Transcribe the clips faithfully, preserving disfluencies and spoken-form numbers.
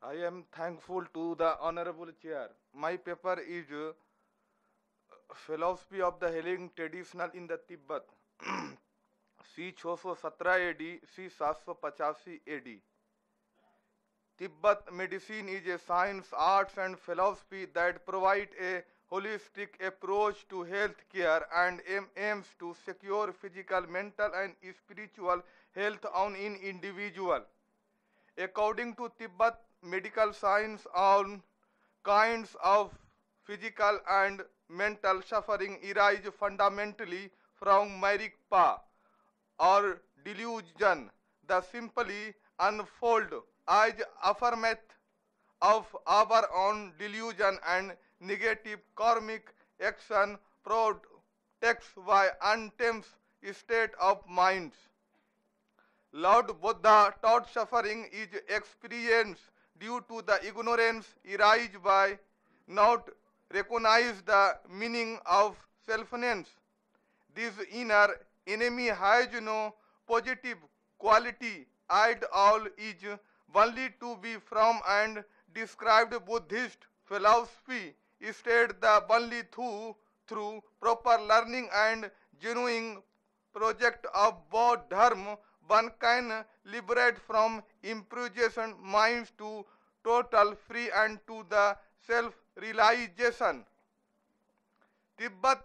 I am thankful to the Honorable Chair. My paper is uh, Philosophy of the Healing Traditional in the Tibet, C six seventeen A D, C seven fifty A D. Tibet medicine is a science, arts and philosophy that provide a holistic approach to health care and aim, aims to secure physical, mental and spiritual health on an individual. According to Tibet medical science, all kinds of physical and mental suffering arise fundamentally from marikpa or delusion, the simply unfold as affirmative of our own delusion and negative karmic action protects by untamed state of minds. Lord Buddha taught suffering is experienced due to the ignorance arised by not recognize the meaning of selfness. This inner enemy has no positive quality at all, is only to be from and described Buddhist philosophy state the only through, through proper learning and genuine project of Bodh Dharma one can liberate from imprisoned minds to total free and to the self-realization. Tibet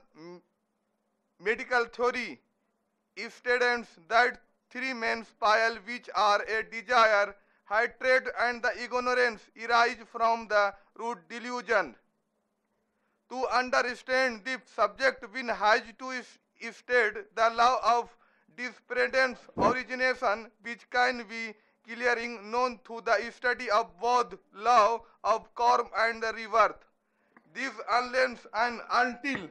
medical theory states that three main spirals, which are a desire, hatred and the ignorance, arise from the root delusion. To understand this subject, one has to state the law of discordance origination, which can be clearly known through the study of both law of karma and the rebirth. This unless and until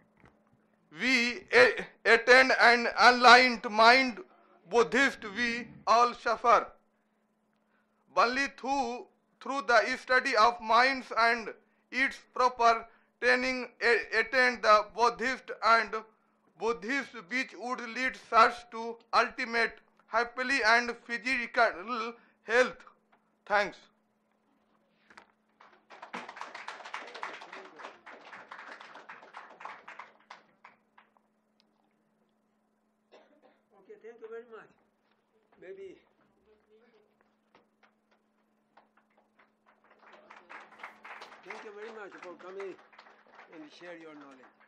we attain an enlightened mind, Buddhist, we all suffer. Only through, through the study of minds and its proper training attain the Buddhist and Buddhist, which would lead us to ultimate happily and physical health. Thanks. Okay, thank you very much. Maybe. Thank you very much for coming and share your knowledge.